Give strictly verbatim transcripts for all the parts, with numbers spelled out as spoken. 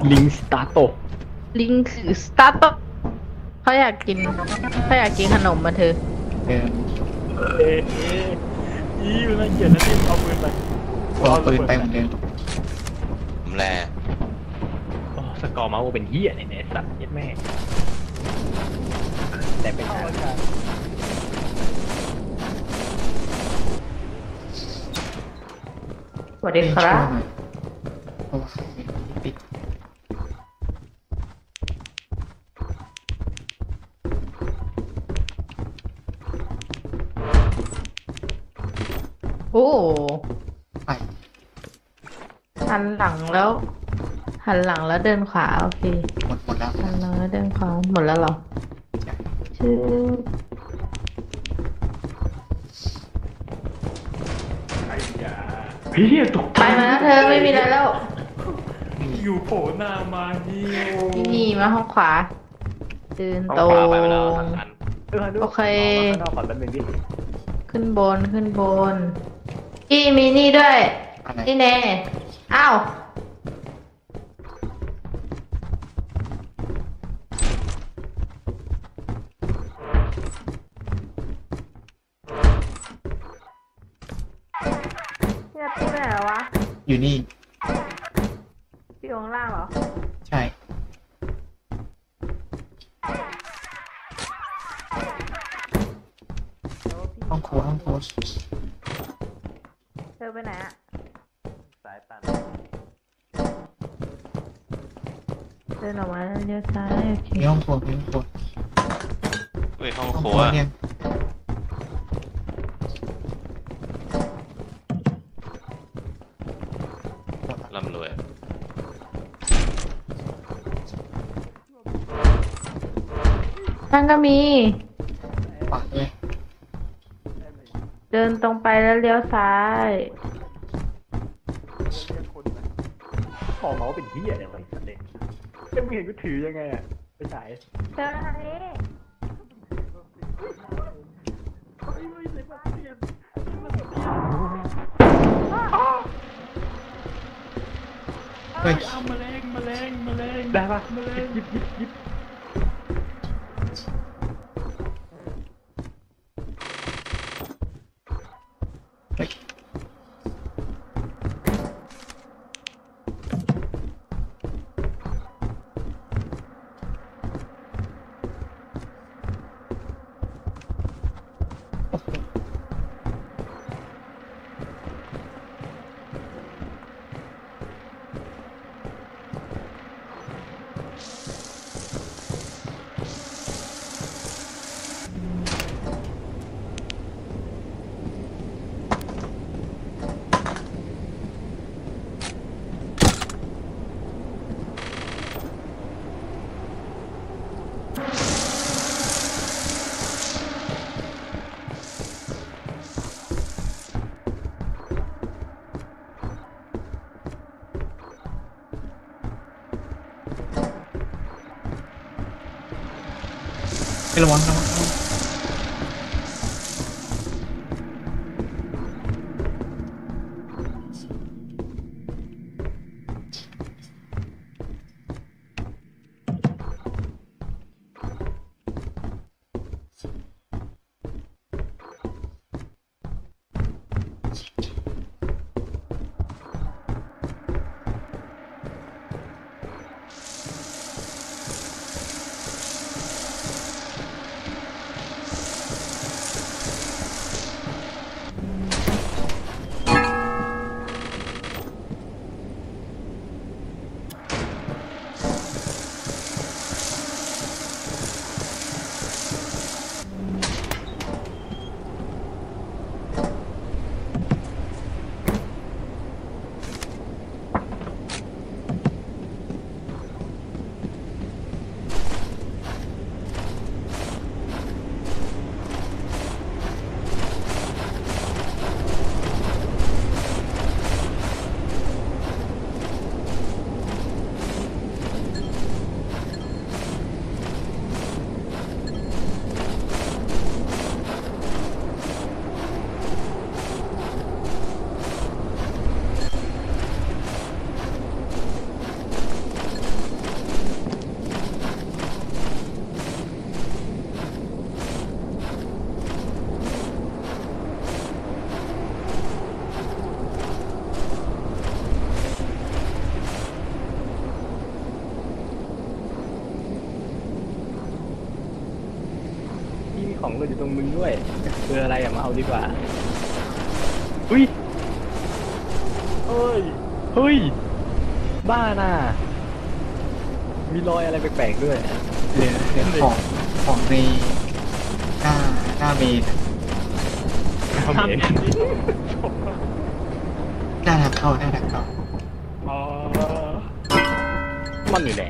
ลิงสตาร์โตลิงคือสตาร์ทเขาอยากกินเขาอยากกินขนมมาเธอเออเอ๊ะอีมันน่าเกลียดนะที่เอาปืนไปเอาปืนไปเหมือนเดิมผมแลโอ้สกอร์เมาส์เป็นเหี้ยเนี่ยสัตว์ยัดแม่แต่เป็นการสวัสดีครับโอ้ปิดโอ้ไปหันหลังแล้ว หันหลังแล้วเดินขวาโอเคหมดหมดแล้วหันหลังแล้วเดินขวาหมดแล้วเหรอชื่อพี่ตกไปมาแล้วเธอไม่มีอะไรแล้วอยู่โผล่หน้ามาเดียวนี่มาห้องขวาเดินตรงโอเคขึ้นบนขึ้นบนอีมีนี่ด้วยนี่แน่อ้าวพี่นัทตี้ไปไหนแล้ววะอยู่นี่พี่อยู่ข้างล่างเหรอใช่ห้องครัวห้องครัวเธอไปไหนอะสายตันเดินออกมาเลี้ยวซ้ายโอเคมีห้องครัวมีห้องครัวเฮ้ยห้องห้องคครัรัววเนี่ยร่ำรวยนั่นก็มีปากเลยเดินตรงไปแล้วเลี้ยวซ้ายขอเมาส์เป็นเหี้ยอะไรสัตว์เด็กจะไม่เห็นกูถือยังไงอ่ะไปฉายเจอทางนี้เฮ้ยเอาแมลงแมลงแมลงได้ปะแมลงยิบยิบยิบเฮ้ยระวังระวังระวังก็อยู่ตรงมึงด้วยเบอร์อะไรอะมาเอาดีกว่าอุ้ยเฮ้ยเฮ้ยบ้าน่ะมีรอยอะไรแปลกๆด้วยเหลือเหลือของของในหน้าหน้าเมนอะทำเองหน้าทางเข้าหน้าทางเข้าอ๋อมันอยู่แหละ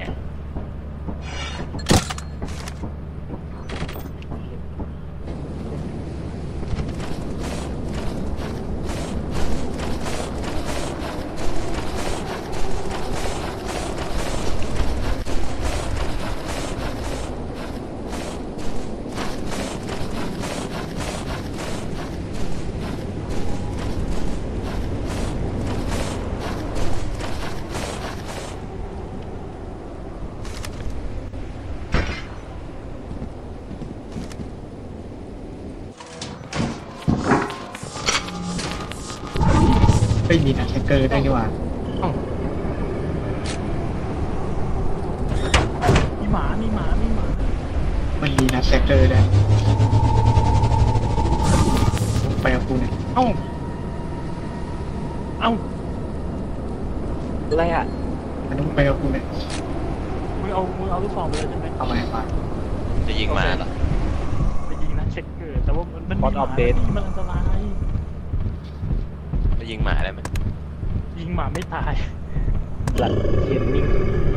ไม่มีนักแฮกเกอร์ด้วยนี่หว่ามีหมามีหมามีหมามันมีนักแฮกเกอร์ด้วยไปกับกูเนี่ยเอ้าเอ้าอะไรอ่ะมันต้องไปกับกูเนี่ยมึงเอามึงเอาลูกซองไปเลยใช่ไหมเอามาให้ฟังจะยิงมาเหรอไปยิงนะเช็คเกอร์แต่ว่ามันมันมี Pod หมา update มันอันตรายจะยิงหมาได้ไหมยิงหมาไม่ตายหลักเทรนนิ่ง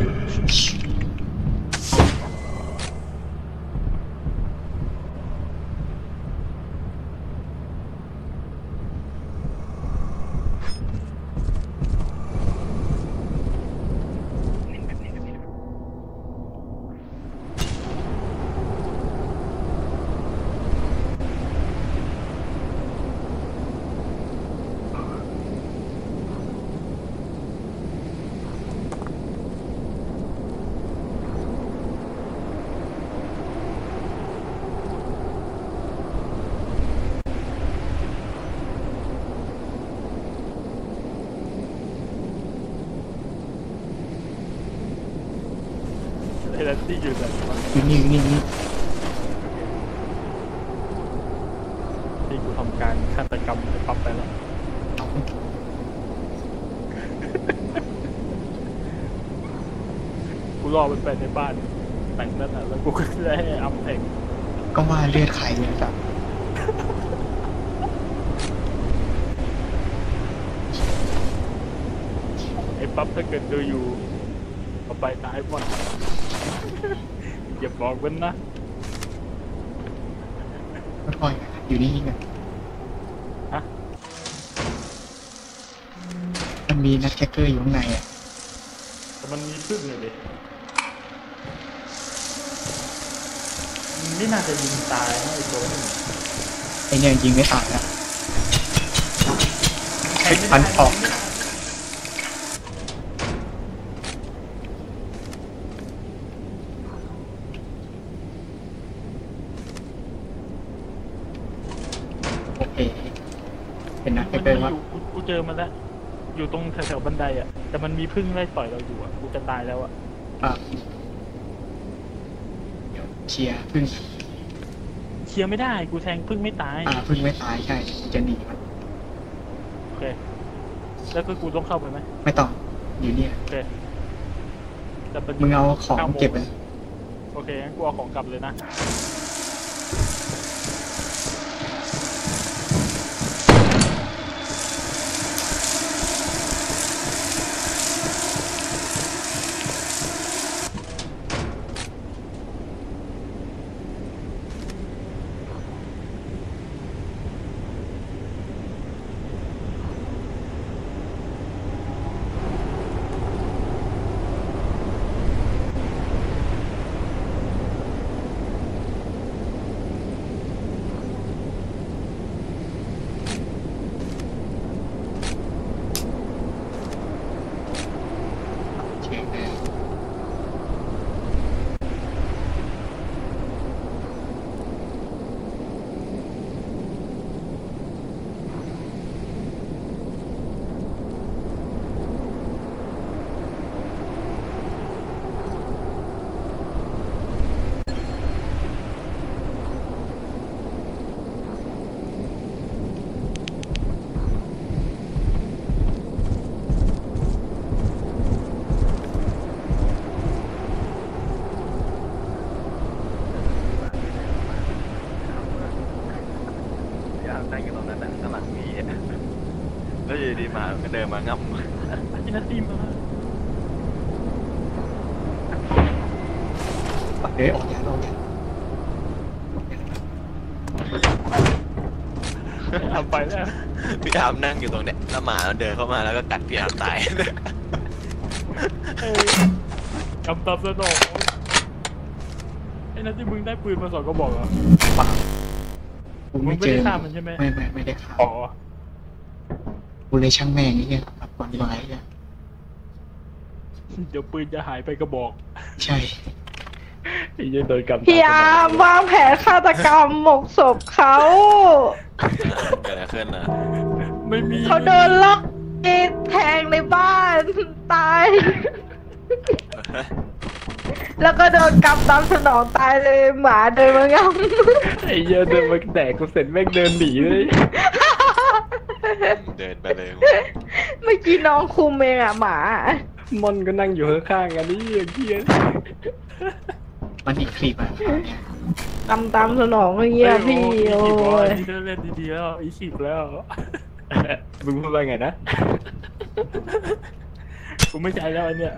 ไอ้แรนตี้อยู่ไหนวะอยู่นี่อยู่นี่อยู่นี่ที่กูทำการฆาตกรรมไปปั๊บไปแล้วเอากูรอมันไปในบ้านแต่งนั่นน่ะแล้วกูก็ได้ให้อัพแทงก็ว่าเลือดใครเนี่ยสัตว์ไอ้ปั๊บถ้าเกิดดูอยู่เอาไปตายหมดอย่าบอกมันนะก็ถอยอยู่นี่ไงฮะมันมีนักแฮกเกอร์อยู่ข้างในอ่ะแต่มันมีพึ่งเลยดิมันไม่น่าจะยิงตายนะไอ้ตัวนี้ไอเนี่ยยิงไม่ตายแล้วไอ้พันออกโอเคเป็นนักแฮมันกเกอร์อว่ายู่กูกูเจอมันแล้ว อยู่ตรงแถวๆบันไดอ่ะ แต่มันมีพึ่งไล่ต่อยเราอยู่อ่ะ กูจะตายแล้วอ่ะอ่ะเดี๋ยวเชียร์พึ่งเคลียร์ไม่ได้ กูแทงพึ่งไม่ตายอ่าพึ่งไม่ตายใช่จะหนีมันโอเค แล้วก็กูต้องเข้าไปไหมไม่ต้องอยู่เนี่ยโอเคแต่เป็นมึงเอาของก้าโมเก็บไปโอเคงั้นกูเอาของกลับเลยนะนั่นน่ะข้างหลังนี้อะแล้วอยู่ดีหมามันก็เดินมางับอาจินาตีมาเดี๋ยวออกยานออกยานทำไปแล้วพี่อาร์มนั่งอยู่ตรงเนี้ยแล้วหมามันเดินเข้ามาแล้วก็กัดพี่อาร์มตายเอ้ยกำตับสนองไอ้นั่นที่มึงได้ปืนมาสองกระบอกเหรอกูมึไม่งเจไม่อได้ฆ่ามันใช่ไหมไม่ไม่ไม่ได้ฆ่าอ๋อกูเลยช่างแม่งไอ้เนี่ยแบบก่อนไว้เนี่ยเดี๋ยวปืนจะหายไปกระบอกใช่ไอ้เหี้ยโดนกำพี่อาร์มวางแผนฆาตกรรมหมกศพเขาเกิดอะไรขึ้นนะไม่มีเขาโดนล็อกแทงในบ้านตาย แล้วก็โดนกำตามสนองตายเลยหมาเดินมางำไอ้เหี้ยเดินมาแดกกูเสร็จแม่งเดินหนีเลยเดินไปเลยเมื่อกี้น้องคุมเองอ่ะหมามอนก็นั่งอยู่ข้างๆกันนี่ไอ้เหี้ยมันอีกคลิปอ่ะเนี่ยกำตามสนองเงี้ยพี่โอ้ยนี่เล่นดีๆแล้วอีสิบแล้วมึงพูดว่าไงนะกูไม่ใจแล้วอันเนี้ย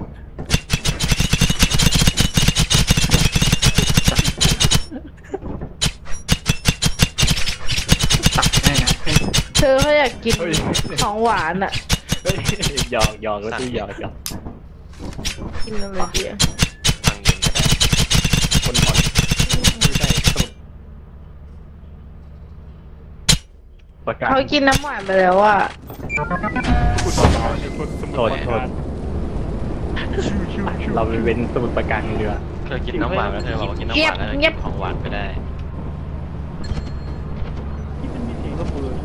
ตัดได้นะเฮ้ยเธอเขาอยากกินของหวานอ่ะเฮ้ยหยอกหยอกแล้วที่หยอกหยอกกินอะไรดีอะฟังเงินก็ได้คนอ่อนไม่ได้สมุดประกาศเขากินน้ำหวานไปแล้วอ่ะกูต่อมาเป็นคนสมุนโทษโทษชิวชิวชิวเราไปเว้นสมุดประการเรือเธอกินน้ำหวานแล้วเธอบอกว่ากินน้ำหวานแล้วเธอกินของหวานไม่ได้ที่มันมีเสียงกระเปือน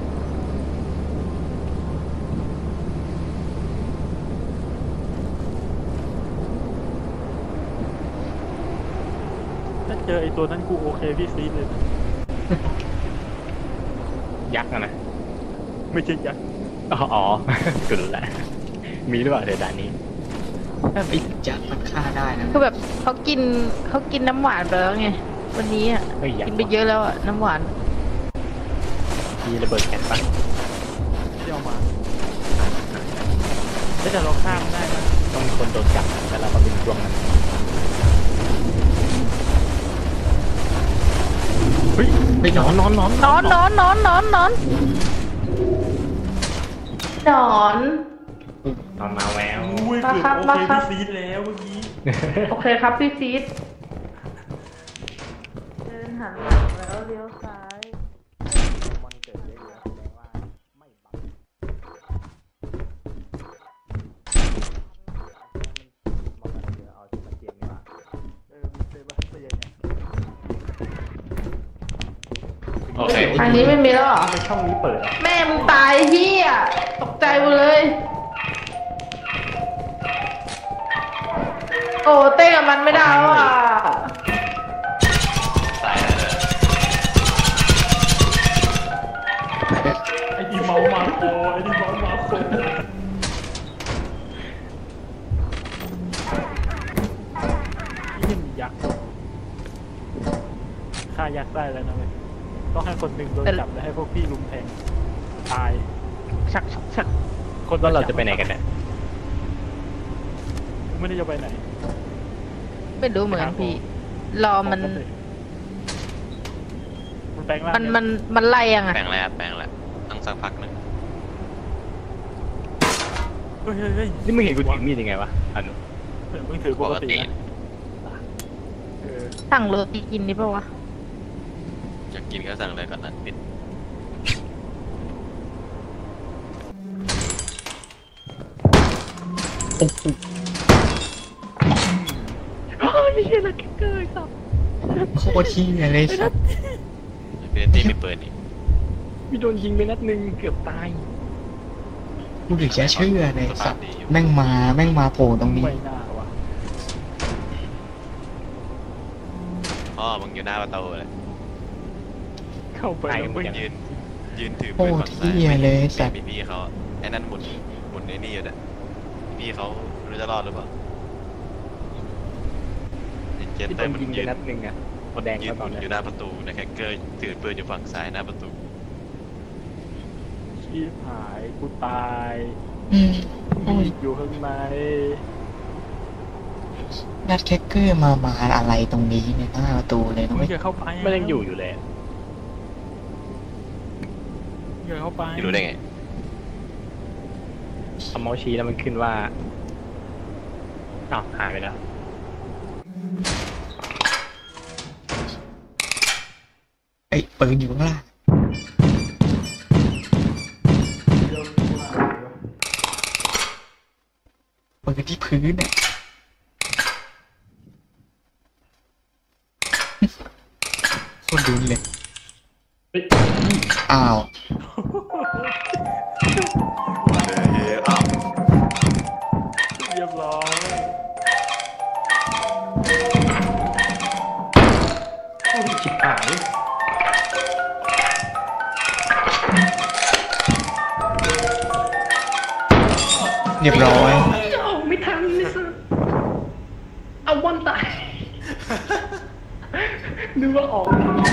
ถ้าเจอไอ้ตัวนั้นกูโอเคพี่ซีดเลยยักษ์อะนะไม่ใช่ยักษ์อ๋ออ๋อสุดละ มีหรือเปล่าเดี๋ยวด่านนี้ถ้าไอ้จักมันฆ่าได้นะคือแบบเขากินเขากินน้ำหวานไปแล้วไงวันนี้อ่ะเฮ้ยยักกินษ์ไปเยอะแล้วอ่ะน้ำหวานมีระเบิดแก๊สปะไม่ได้เอามาแต่เราข้ามได้นะต้องมีคนโดนจับแล้วเราก็เป็นช่วงนั้นเฮ้ยไม่นนออน นนอนนอนนอนนอนนอนนอนนอนนอนนอนมาแววอุ้ยมาเกือบครับโอมาเคครับพี่ซีดแล้วเมื่อกี้โอเคครับพี่ซีดเดินหันหลังแล้วเลี้ยวซ้ายมันเกิดเยอะๆแสดงว่าไม่บังเอาที่มาเตรียมดีกว่าเออมีเซบาสเตียนเนี่ยโอเคทางนี้ไม่มีแล้วเหรอทำไมช่องนี้เปิดอ่ะแม่มึงตายเฮียตกใจหมดเลย โอ้เต้กับมันไม่ได้แล้วอ่ะตายแล้วเลยไอ้ดีเมามาโคไอ้ดีเมามาโคนี่มียักษ์ฆ่ายักษ์ได้แล้วนะเว้ยต้องให้คนหนึ่งโดนจับแล้วให้พวกพี่ลุมแทงตายชักชักชักคนแล้วเราจะไปไหนกันเนี่ยไม่ได้จะไปไหนไม่รู้เหมือนพี่ รอมันมันแปลงร่างมันมันมันไล่ยังอ่ะแปลงแล้วแปลงแล้วต้องสักพักหนึ่งเฮ้ยเฮ้ยเฮ้ยนี่มึงเห็นกูถือมีดยังไงวะอันนู้นเหมือนมึงถือปปกกติตินะเออสั่งโรตีกินนี่ปะวะอยากกินก็สั่งเลยก่อนนะปิดโอ้ยไม่ใช่ละเกิดครับโคตรที่เลยสัตว์พี่ตีไม่เปิดนี่มีโดนยิงไปนัดหนึ่งเกือบตายกูถึงจะเชื่อเลยสัตว์แม่งมาแม่งมาโผล่ตรงนี้ไม่น่าวะพ่อมึงอยู่หน้าประตูเลยเข้าไปแล้วมึงยืนยืนถือโคปืนตรฝั่งซ้ายที่เลยสัตว์พี่พี่เขาไอ้นั่นหมุนหมุนไอ้นี่อยู่เนี่ยพี่เขาไม่รู้จะรอดหรือเปล่าเจนที่เต้โดนมันยิงไปยืนนัดหนึ่งอ่ะโคแดงยืก็นหตอมุนนเนี้อยู่หน้าประตูนะแคคเกอร์ถือปืนอยู่ฝั่งซ้ายหน้าประตูอีหายกูตายอืมโอ้ยอยู่ข้างในนัดแคคเกอร์มามาอะไรตรงนี้เนี่ยหน้าประตูเลยนะมึงเว้ยอย่าเข้าไปไม่ยังอยู่อยู่เลยอย่าเข้าไปพี่รู้ได้ไงเอาเมาส์ชี้แล้วมันขึ้นว่าอ้าวหายไปแล้วเอ้ยปืนอยู่ข้างล่างปืนที่พื้นเนี่ยโคนดุนเลย อ้าวเฮ้ยอ้าวเรียบร้อยชิบหายเรียบร้อยไม่ทันเลยสิเอาวันตายนึกว่าออก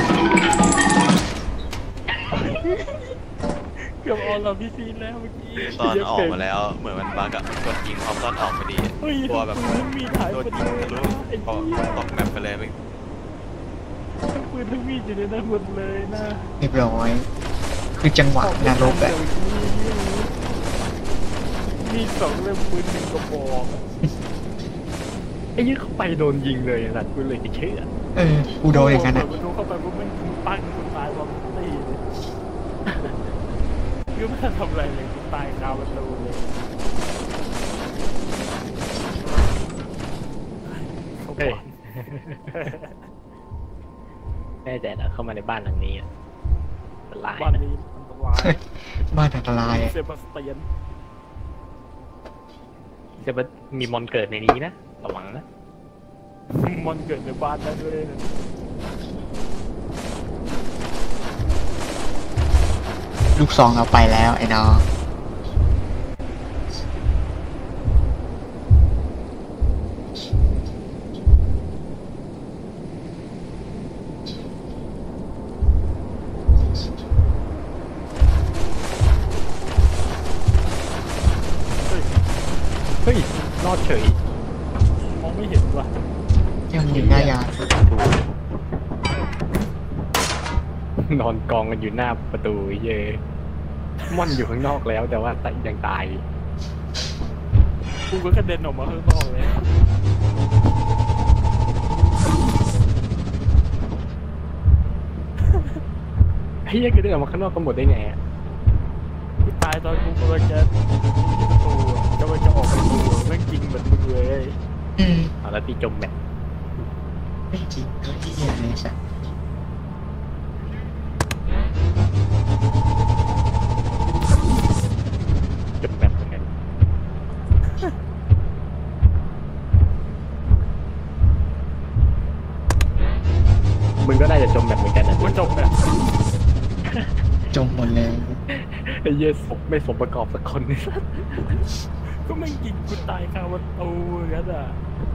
เกือบออนเราพี่ซีนแล้วเมื่อกี้ตอนออกมาแล้วเหมือนมันบักอะกดยิงพร้อมตอนออกพอดีเฮ้ยกลัวแบบปืนมีถ่ายโดพนอยิดีงทะลุไอ้พอเหี้ยตกแมปไปเลยไม่ทั้งปืนทั้งมีดอยู่ในนั้นหมดเลยนะเรียบร้อย คือจังหวะนรกอะมีสองเล่มปืนหนึ่งกระบอกไอ้ยี่เข้าไปโดนยิงเลยสัตว์กูเลยจะเชื่อเออ กูโดนอย่างนั้นเปิอะดประตูเข้าไปปุ๊บมันปั้งกูตายวันตีเลยก็ไม่ทันทำอะไรเลยกูตายคาประตูเลยเขาเฮ้บยอกแน่ใจนะเข้ามาในบ้านหลังนี้อะอันตรายบ้านนะนี้อันตรายบ้านอันตรายอะเซบาสเตียนจะมามีมอนเกิดในนี้นะระวังนะมันเกิดในบ้านได้ด้วยนะลูกซองเอาไปแล้วไอ้น้องเฮ้ยเฮ้ยรอดเฉยมองไม่เห็นว่ะยังอยู่หน้ายานนอนกองกันอยู่หน้าประตูเย่ม่อนอยู่ข้างนอกแล้วแต่ว่ายังตายกูก็กระเด็นออกมาข้างนอกเลยเฮ้ยก็เดินออกมาข้างนอกกันหมดได้ไงอะกูตายตอนกูกำลังจะประตูอะกำลังจะออกประตูแม่งจริงเหมือนมึงเลยอืมเอาแล้วตีจมแมปไม่จริงก็ที่เลยสัตว์จมแมปเหมือนกันมึงก็น่าจะจมแมปเหมือนกันนะกูจบแบบจมหมดเลยไอ้เหี้ยสมไม่สมประกอบสักคนนี่สัสก็แม่งจริงกูตายคาประตูอย่างนั้นอ่ะ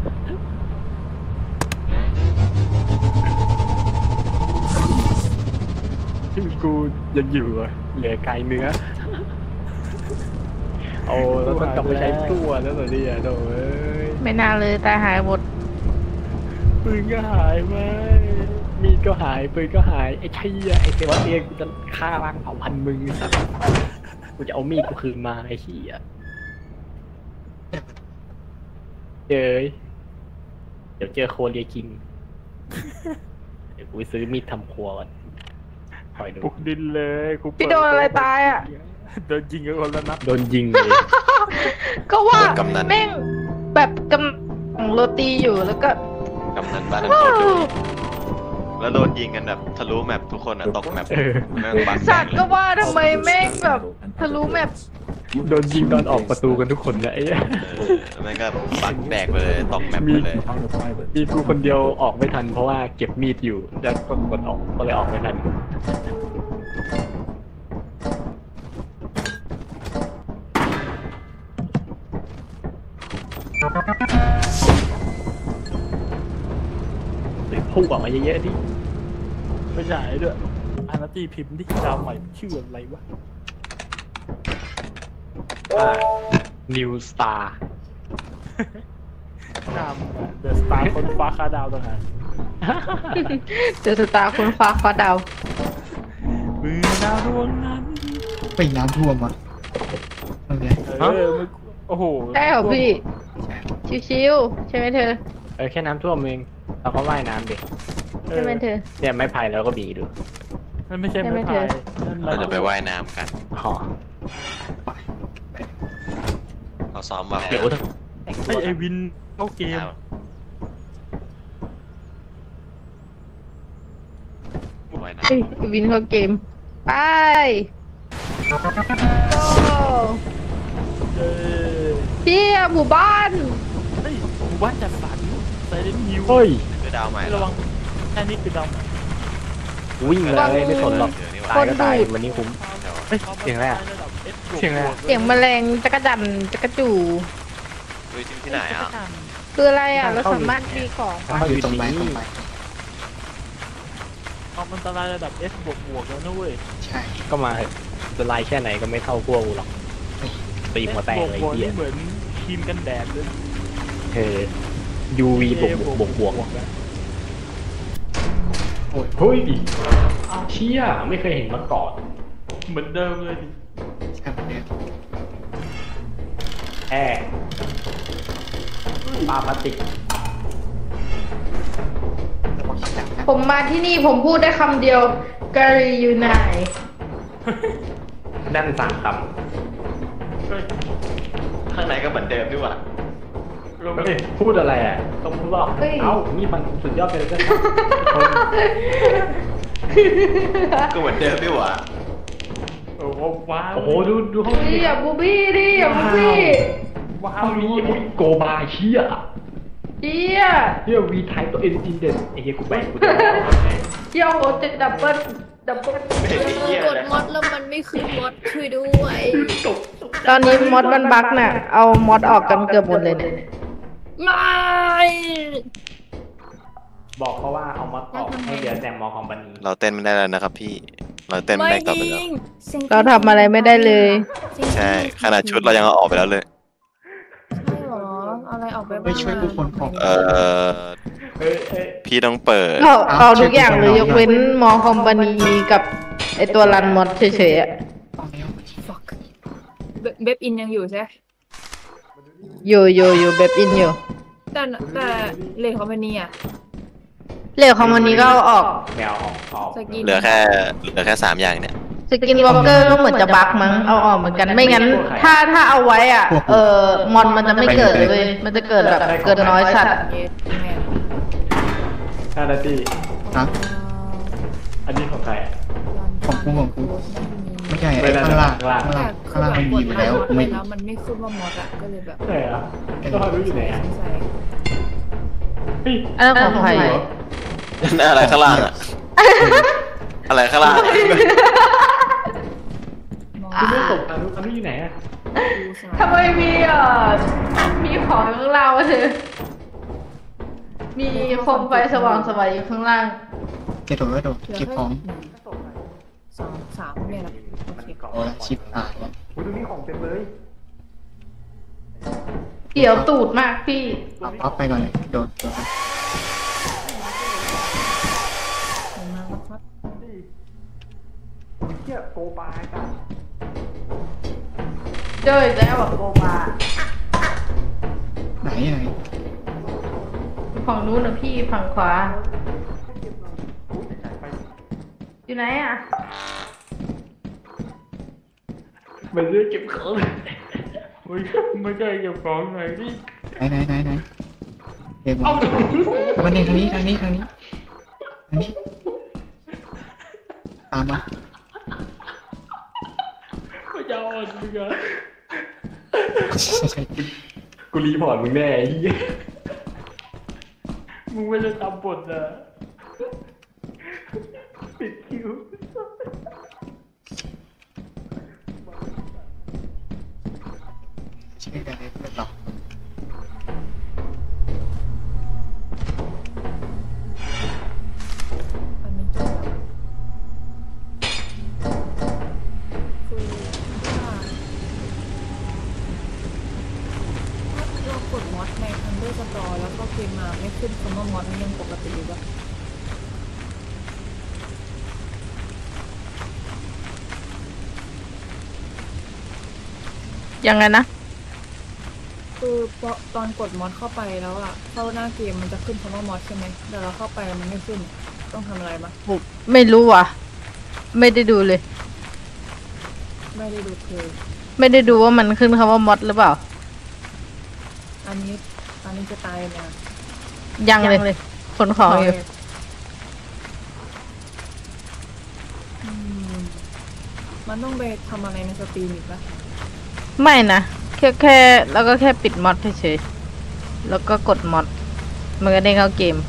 ที่กูยังอยู่อะเหลือไกลเนื้อเอาแล้วมันกลับไปใช้ตัวแล้วเหรอเนี่ยโถ่เอ้ยไม่น่าเลยตายหายหมดปืนก็หายไปมีดก็หายปืนก็หายไอ้เชี่ยไอ้เซวาเตียกูจะฆ่าล้างเผ่าพันธุ์มึงไอ้สัสกูจะเอามีดกูคืนมาไอ้เชี่ยเจอเดี๋ยวเจอโคเรียคิงเดี๋ยวกูไปซื้อมีดทำครัวก่อนคอยดูปลุกดินเลยกูเปิพี่โดนอะไรตายอ่ะโดนยิงกันคนละนัดโดนยิงเลยก็ว่าโดนกำนันแม่งแบบกำลังโรตีอยู่แล้วก็กำนันบ้านนั้นโคตรดุแล้วโดนยิงกันแบบทะลุแมปทุกคนอะตกแมปเออแม่งบักสัตว์ก็ว่าทำไมแม่งแบบทะลุแมปโดนยิงตอนออกประตูกันทุกคนเลยไอ้เหี้ยเออแม่งก็บักแดกไปเลยตกแมปมีไปเลยมีกูคนเดียวออกไม่ทันเพราะว่าเก็บมีดอยู่แล้วก็กดออกก็เลยออกไม่ทันพุ่งออกมาเยอะๆดิไม่ใช่ด้วยอานาตี้พิมพ์ที่ดาวใหม่ชื่ออะไรวะนิวสตาร์นามเดอะสตาร์คนฟ้าคาดาวต่างหากเจอสตาร์คุณฟ้าฟ้าดาวมือดาวดวงนั้นไปน้ำท่วมอ่ะตรงเนี้ยเออมันโอ้โหใช่เหรอพี่ ชิวๆใช่ไหมเธอเออแค่น้ำท่วมเองเราก็ว่ายน้ำดิเอใช่อไหมเธอเนี่ยไม้ไผ่แล้วก็บีดูนั่นไม่ใช่ใช่ไหมไม้เธพาอยนั่นเราจะไปว่ายน้ำกันอ๋อเราซ้อมว่ายเดี๋ยวน้ำไอ้ไอวินเข้าเกมว่ายน้เฮ้ยวินเข้าเกม ไปโอ้เออเที่ยหมู่บ้านเฮ้ยหมู่บ้านจัดสรรไซเลนฮิวเฮ้ยำคือดาวใหม่ระวังแค่นี้คือดาวใหม่วิ่งเลยไม่สนหรอกเดี๋ยวนี่ตาว่ายก็ตายวันนี้คุ้ม เฮ้ยเสียงอะไรอะ เสียงอะไรอะเสียงแมลงจักรจันจักรจูดูที่ที่ไหนอ่ะคืออะไรอ่ะ เราสามารถมีของปะอยู่ตรงไปตรงไปเอามันอันตรายระดับ S บวกบวกแล้วนะเว้ยใช่ก็มาเถอะจะลายแค่ไหนก็ไม่เท่าพวกกูหรอกตีหัวแตกเลยบวกไอ้เหี้ยนี่เหมือนครีมกันแดดเลยเออ ยู วี บวกบวกบวกบวกนะโอ้ยเฮ้ยเชี่ยไม่เคยเห็นมาก่อนเหมือนเดิมเลยดิใช่เนี่ยแอร์ปลาปลาติกระวังดังนะผมมาที่นี่ผมพูดได้คำเดียวกะหรี่อยู่ไหนด้านสามคเฮ้ยข้างในก็เหมือนเดิมด้วยว่ะลงำเฮ้ยพูดอะไรอ่ะต้องพูดว่าเฮ้ยเอ้านี่มันสุดยอดไปเลยก็ก็เหมือนเดิมด้วยว่ะโอ้โหว้าวโอ้โหดูดูห้องเฮ้ยนี้อย่าบูบี้ดิอย่าบูบี้ว้าห้วองนี้อุ๊ยโกบาเชี่ยเฮียเฮียวีไทป์ตัวเอ็นจินเด่นไอ้เหี้ยกูแบกกูจะเฮียโหจะดับเบิ้ลดับเบิ้ลไม่เห็นไอ้เหี้ยกดเลยมอดแล้วมันไม่ขึ้นมอดคือด้วยตอนนี้มอดมันบั๊กน่ะ เอามอดออกกันเกือบหมดเลยเนี่ยไม่บอกเขาว่าเอามาออกให้เหลือแต่มอของบันนี้เราเต้นไม่ได้แล้วนะครับพี่ เราเต้นไม่ไม่ได้ต่อจไปริแล้วงสียงเราทำอะไรไม่ได้เลยใช่ขนาดชุดเรายังเอาออกไปแล้วเลยใช่หรออะไรออกไปบ้างไม่ช่วยผู้คนของเออเอ้ยเอ้ยพี่ต้องเปิดเอาเอาทุกอย่างเลยยกเว้นมอคอมพานีกับไอตัวรันมอดเฉยๆอะตรงนี้ฟักเบบอินยังอยู่ใช่ไหมอยู่อยู่อยู่แบบอินอยู่แต่แต่เลคอมพานีอะเหลวคอมพานีก็เอาออกแมวออกออกสกินเหลือแค่เหลือแค่สามอย่างเนี่ยสกินวอล์กเกอร์ก็เหมือนจะบั๊กมั้งเอาออกเหมือนกันไม่งั้น ถ้าถ้าเอาไว้อ่ะเออมอนมันจะไม่เกิดเลยมันจะเกิดแบบเกิดน้อยสัตว์เยสแม่ห้านาทีนะอันนี้ของใครของกูของกูไม่ใช่ไม่ไอ้ได้ข้างล่างข้างล่างข้างแต่ล่างคืข้างอล่างแบบมันกมีดอยู่ไลแล้วน์มอดไปไม่แล้วมันไม่ขึ้นว่ามอดอะก็เลยแบบไหนอ่ะก็รู้อยู่ไหนอ่ะสงสัยเฮ้ยอันนั้นของใครนั่นอะไรข้างล่างอะอะไรข้างล่างอะมอคุณไม่ดตกอันนู้นอันนี้อยู่ไหนอ่ะดูสายทำไมมีอ่ะมีของข้างล่างวะเธอมีโคมไฟสว่างสวยอยู่ข้างล่างเก็บตัวไว้ตัวเก็บของหนึ่งสองสามเนี่ยนะโอเคโอ้ยชิปหายแล้วอุ้ยตรงนี้ของเต็มเลยเกี่ยวตูดมากพี่เอาปั๊บไปก่อนเลยโดดโดดขอบคุณมากนะครับเชี่ยโกบาจ้ะเจออีกแล้วแบบโกบาไหนไหนฝั่งนู้นนะพี่ฝั่งขวา อยู่ไหนอ่ะมันเรื่องเก็บของเฮ้ยไม่ใช่เก็บของไหนดิไหนไหนไหนไหนเก็บของมันนี่ทางนี้ทางนี้ทางนี้ทางนี้ตามมาไม่จะอ่อนมึงอะกูรีพอร์ตมึงแน่ไอ้เหี้ยมึงไม่ได้ตามบทอะปิดคิวชื่อกันเลยเพื่อนเราอันนี้จะแบบคือว่าอดใน Thunderstore แล้วก็เกมมาไม่ขึ้นคำว่ามอดนี่ยังปกติอยู่ปะยังไงนะคือพอตอนกดมอดเข้าไปแล้วอะเข้าหน้าเกมมันจะขึ้นคำว่ามอดใช่ไหมแต่เราเข้าไปมันไม่ขึ้นต้องทำอะไรบ้างผมไม่รู้ว่ะ ไม่ได้ดูเลยไม่ได้ดูคือไม่ได้ดูว่ามันขึ้นคำว่ามอดหรือเปล่าอันนี้อันนี้จะตายเนี่ยยังเลยขนของอยู่อืมมันต้องไปทำอะไรในสตรีมอีกปะไม่นะ แค่แค่แล้วก็แค่ปิดมอดเฉยๆแล้วก็กดมอดมันก็ได้เข้าเกม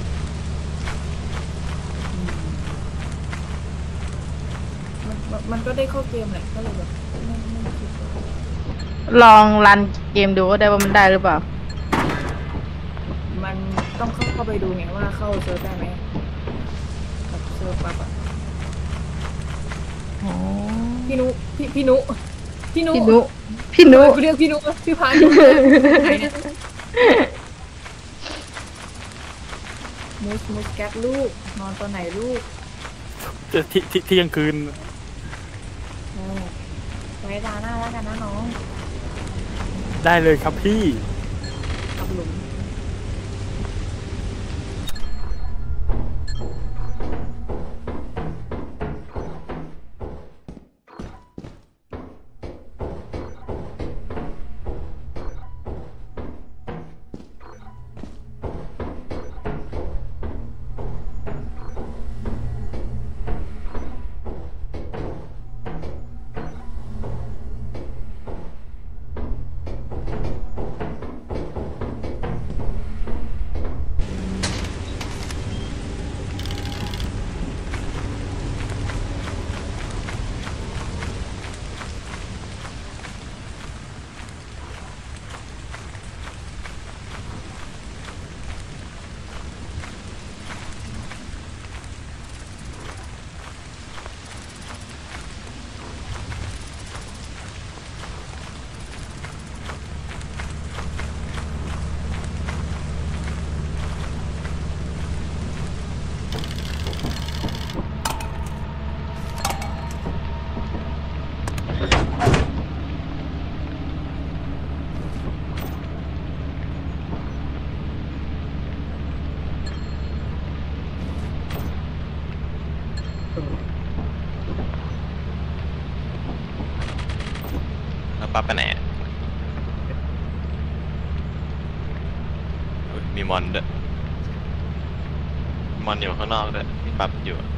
มันมันมันก็ได้เข้าเกมแหละก็เลยแบบไม่ไม่คิดว่าลองรันเกมดูก็ได้ว่ามันได้หรือเปล่ามันต้องเข้าเข้าไปดูไงว่าเข้าเซิร์ฟได้ไหมกับเซิร์ฟปั๊บอะพี่นุพี่พี่นุพี่นุพี่นุพี่นุกูเรียกพี่นุพี่พานุไหนเนี่ยมูสมูสแกตลูกนอนตอนไหนลูกจะที่ที่เที่ยงคืนเออไว้ตาหน้าแล้วกันนะน้องได้เลยครับพี่กับหลุมแล้วปั๊บไปไหนอะอุ๊ยมีมอนด้วยมอนอยู่ข้างนอกด้วยมีปั๊บอยู่อะ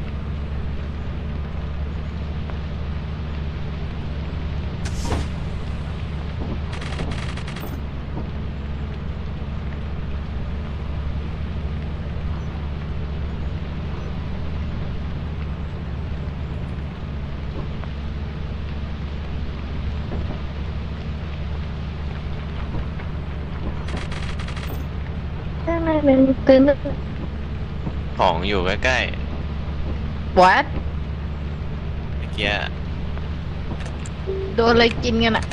ตื่นของอยู่ใกล้วัดๆเมื่อกี้โดนอะไรกินกันอะ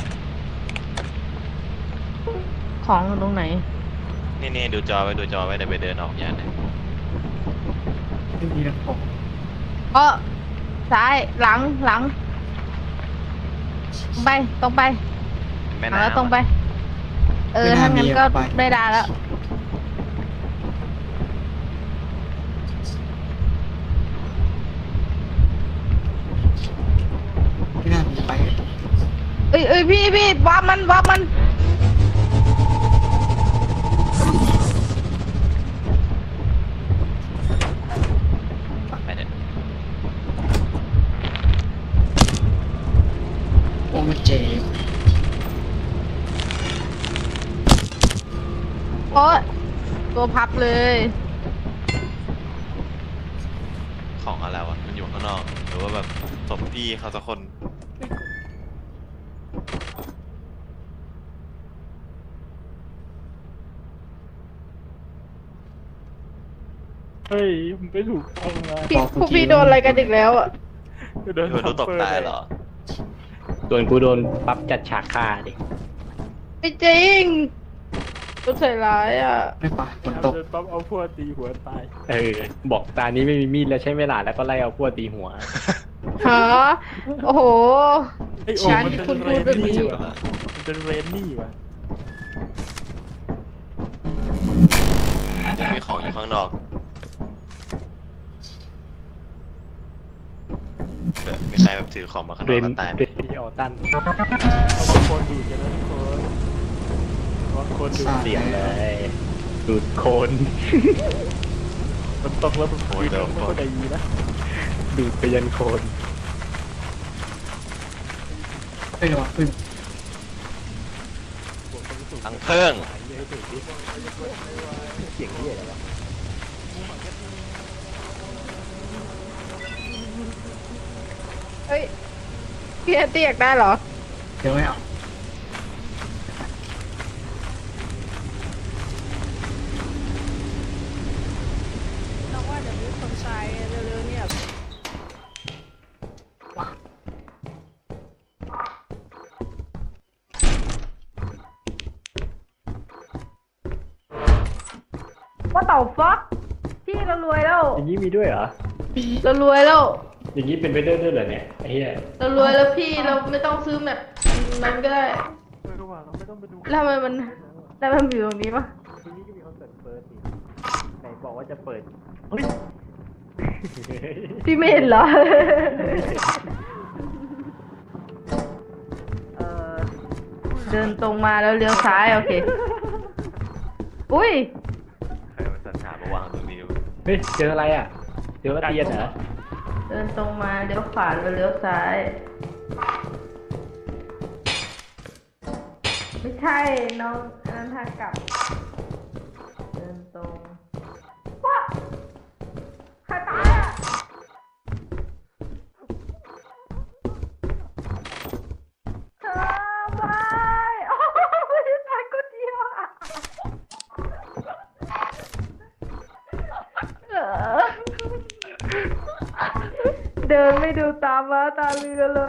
ของอยู่ตรงไหนนี่นี่ดูจอไว้ดูจอไว้เดี๋ยวไปเดินออกอย่างหนึงไม่มีนะของก็ซ้ายหลังหลังไปตรงไปแม่หลังแล้วน้ำตรงไป เออถ้างั้นก็ได้ดาแล้วไม่น่ามีไปเอ้ยเอ้ยพี่พี่ว่ามันว่ามันไปเดี๋ยวโอ้มันเจ็บโอ้ตัวพับเลยของอะไรวะมันอยู่ข้างนอกหรือว่าแบบศพพี่เขาสักคนเฮ้ยผมไปถูกต้องนะพี่พวกพี่โดนอะไรกันอีกแล้วอ่ะเดินโดนตกตายเหรอโดนกูโดนปั๊บจัดฉากฆ่าดิไม่จริงตัวใส่ร้ายอ่ะไม่ปะฝนเอาตกเดินปั๊บเอาพวกตีหัวตายเออบอกตานี้ไม่มีมีดแล้วใช่ไหมล่ะแล้วก็ไล่เอาพวกตีหัวฮะโอ้โหไอ้โอ้ฉันมันเป็นคุณเรพูดนแบบนี้นี่ว่ะมันเป็นเรนนี่ว่ะจะมีของอยู่ข้างนอกแบบมีใครแบบถือของมาข้างนเรอกนแล้วตายไหมเรนที่ออตันเอาบางคนดูดกันนะทุกคนบางคนดูดเสียงเลยดูดโคนมันตกแล้วมันคุยกันไม่ค่อยดีนะดูดไปยันโคนเฮ้ยระวังพึ่งทั้งเพิ่งเสียงเหี้ยอะไรวะเฮ้ยพี่แอนตี้อยากได้เหรอเดี๋ยวไม่เอาน้องว่าเดี๋ยวมีคนใช้เร็วๆเนี่ยว่าต่อฟักพี่เรารวยแล้วอย่างนี้มีด้วยเหรอเรารวยแล้วอย่างนี้เป็นไปได้ด้วยเหรอเนี่ยไอ้เหี้ยเรารวยแล้วพี่เราไม่ต้องซื้อแบบนั้นก็ได้ไม่รู้ว่าเราไม่ต้องไปดูแล้วทำไมมันแล้วมันอยู่ตรงนี้ปะทีนี้ก็มีคอนเสิร์ตเปิดนี่ไหนบอกว่าจะเปิดเฮ้ยพี่ไม่เห็นเหรอ เออเดินตรงมาแล้วเลี้ยวซ้ายโอเค อุ้ยใครมาสรรหามาวางตรงนี้วะเฮ้ยเจออะไรอ่ะเจอว่าเตียนเหรอเดินตรงมาเลี้ยวขวาแล้วเลี้ยวซ้าย ไม่ใช่น้องอันนั้นทางกลับ เดินตรงว้าใครตายอ่ะเธอไม่โอ้ยตายคนเดียวอ่ะเออเดินไม่ดูตามมาตาเรือเลย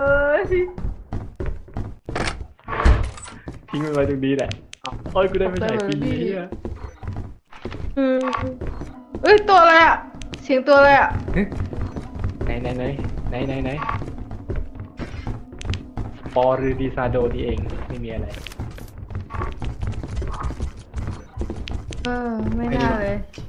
ทิ้งมันไว้ตรงนี้แหละโอ้ยกูได้ไม่ใช่ฟรีเหี้ยอืมเอ้ยตัวอะไรอ่ะ เสียงตัวอะไรอ่ะไหนไหนไหนไหนไหนไหนปอรือดีซาโดนี่เองไม่มีอะไรเออ ไม่น่าเลย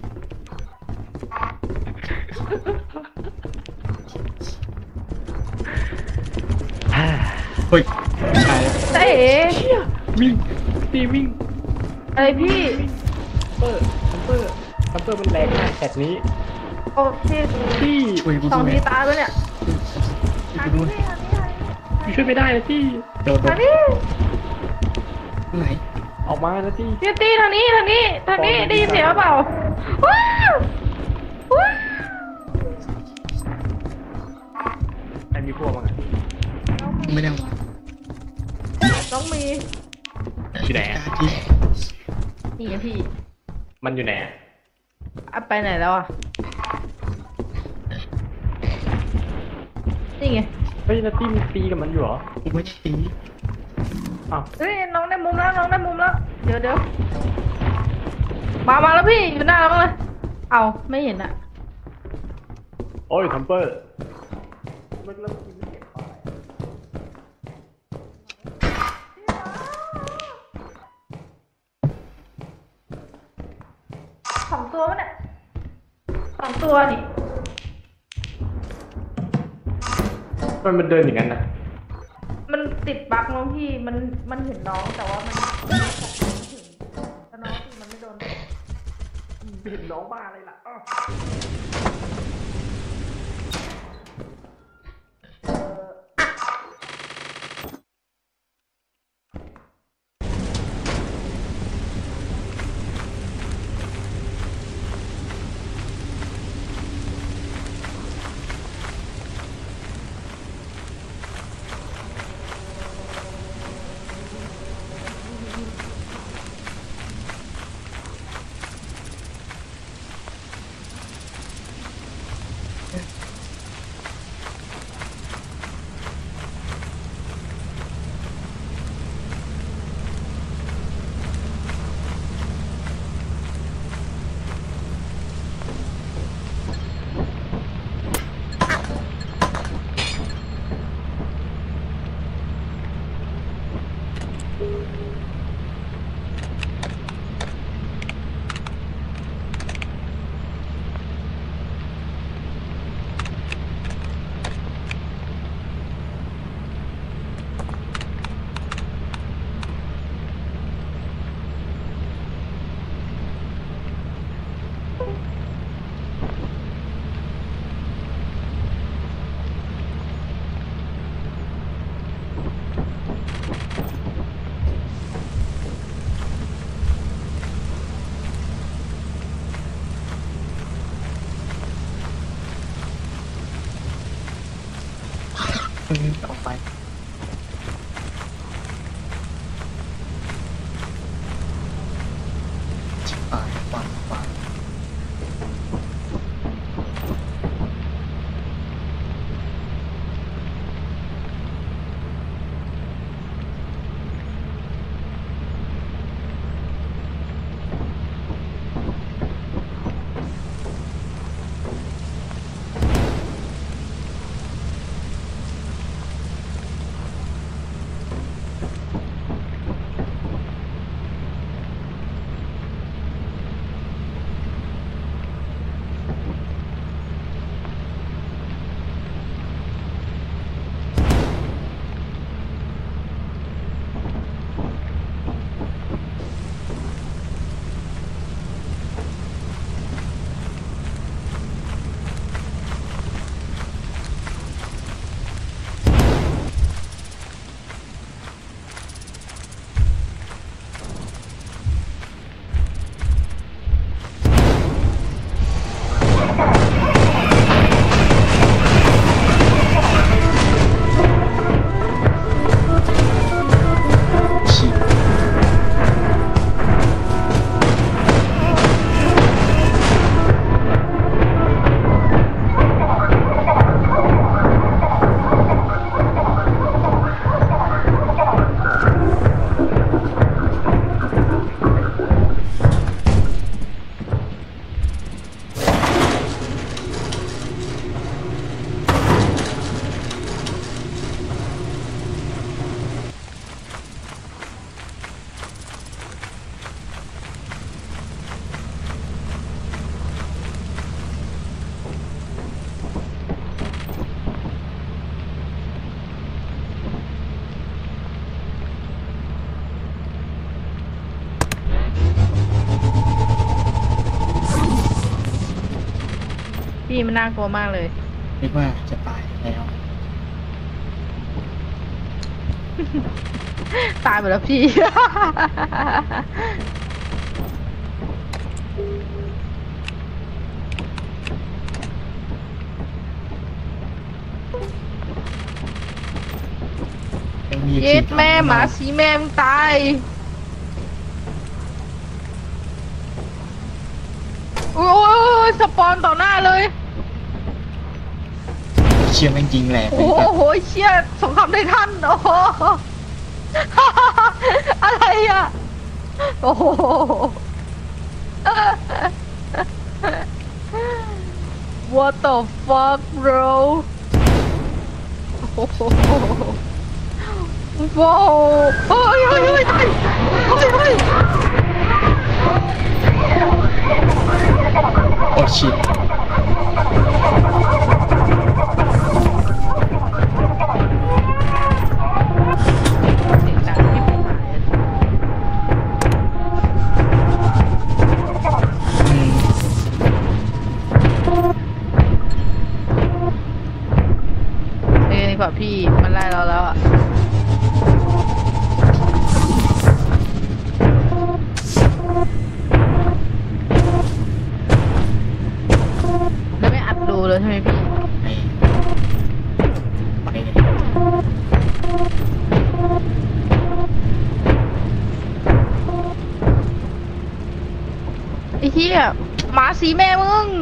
เฮ้ยไม่ใช่แล้วเอ๊ะวิ่งตีวิ่งอะไรพี่เปอร์คัมเปอร์คัมเปอร์มันแรงมากแถบนี้โอเคพี่ช่วยกูสองด้วยทีตายแล้วเนี่ยช่วยกูด้วยพี่ช่วยไม่ได้นะพี่โดดโดทาดงนี้ไหนออกมานะพี่พี่ตีทางนี้ทางนี้ทางนี้ได้ยินเสียงหรือเปล่าว้าวว้าวใครมีพวกมั้งอะไม่ได้วางน้องมีอยู่ไหนกาอะจีนี่ไงพี่มันอยู่ไหนอะอ่ะไปไหนแล้วอ่ะ นี่ไงเฮ้ยนาตี้มีตีกับมันอยู่เหรอกูไม่ใช่ตีอ้าวเฮ้ยน้องได้มุมแล้วน้องได้มุมแล้ว เดี๋ยวเดี๋ยวมามาแล้วพี่อยู่หน้าเราบ้างเลย เอาไม่เห็นอ่ะโอ้ยคัมเปอร์มันเริ่มกินไม่เก็บปลาสองตัวมั้ยเนี่ยสองตัวนี่มันมันเดินอย่างนั้นนะมันติดบั๊กน้องพี่ มัน มันเห็นน้องแต่ว่ามันไม่ถึงแต่น้องคือมันไม่โดนเห็นน้องบ้าอะไรล่ะเอออืมออกไปชิบหายฟังฟังฉีดพี่มันน่ากลัวมากเลยนึกว่าจะตายแล้วตายหมดแล้วพี่ยังมีเย็ดแม่ขี่หมาสีแม่มึงตาย โอ้ยสปอนต่อหน้าเลยเชี่ยแม่งจริงแหละโอ้โหเชี่ยสงครามไททันโอ้โห อะไรอ่ะ โอ้โห What the fuck bro โอ้โหว้าวเฮ้ยเฮ้ยเฮ้ยเฮ้ยเฮ้ยโอ้ชิตเสียงดังที่ไม่หายอะอืมเอ้ยดีกว่าพี่มันไล่เราแล้วอ่ะแล้วไม่อัดดูเลยใช่ไหมพี่ไปไปเลยไอ้เหี้ยหมาสีแม่มึง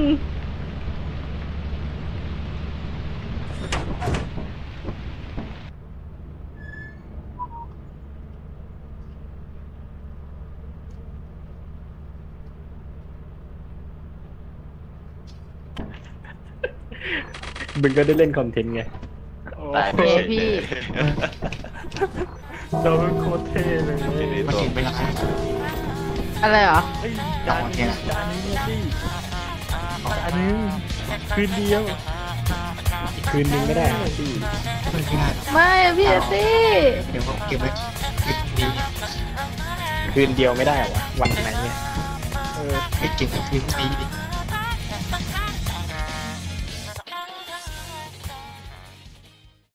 มึงก็ได้เล่นคอนเทนต์ไงโอ้ตายไปโอเคเฉยพี่เลยโดนโคตรเท่เลยมันถึงเวลาอะไรเหรอเฮ้ยจานนี้จานนี้เนี่ยดิจานนึงคืนเดียวอีกคืนนึงก็ได้พี่ไม่ได้ไม่อะพี่อาร์ตี้เดี๋ยวผมเก็บไว้เก็บดีคืนเดียวไม่ได้เหรอวะวันไหนเนี่ยเออเก็บไว้คืนนี้ดิ